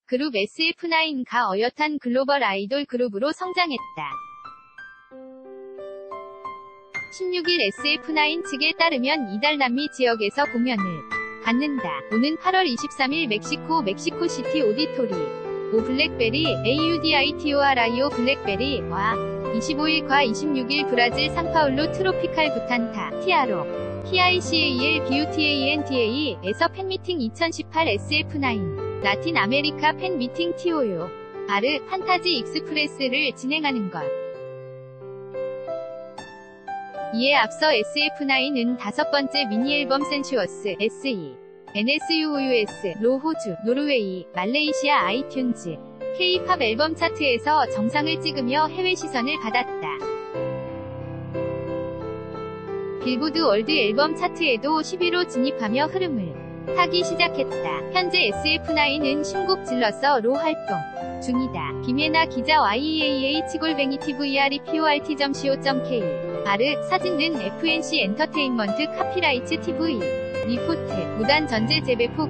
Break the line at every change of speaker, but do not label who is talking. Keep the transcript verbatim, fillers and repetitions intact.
그룹 에스에프나인과 어엿한 글로벌 아이돌 그룹으로 성장했다. 십육 일 에스에프나인 측에 따르면 이달 남미 지역에서 공연을 갖는다. 오는 팔월 이십삼일 멕시코 멕시코시티 오디토리 오 블랙베리 에이유디아이토리오 블랙베리와 이십오일과 이십육일 브라질 상파울루 트로피칼 부탄타 티아로 피아이cal 뷰티안다에서 팬미팅 이천십팔 에스에프나인 라틴 아메리카 팬미팅 티오요 아르 판타지 익스프레스를 진행하는 것. 이에 앞서 에스에프나인은 다섯 번째 미니앨범 센슈어스 에스이 엔에스유오유에스로 호주, 노르웨이, 말레이시아 아이튠즈 K-팝 앨범 차트에서 정상을 찍으며 해외 시선을 받았다. 빌보드 월드 앨범 차트에도 십 위로 진입하며 흐름을 타기 시작했다. 현재 에스에프나인은 신곡 질러서로 활동 중이다. 김예나 기자 와이이에이에이치 골뱅이 티브이알이포알티 점 씨오 점 케이 아르 사진은 에프엔씨 엔터테인먼트 카피라이츠 티브이 리포트 무단 전제 재배포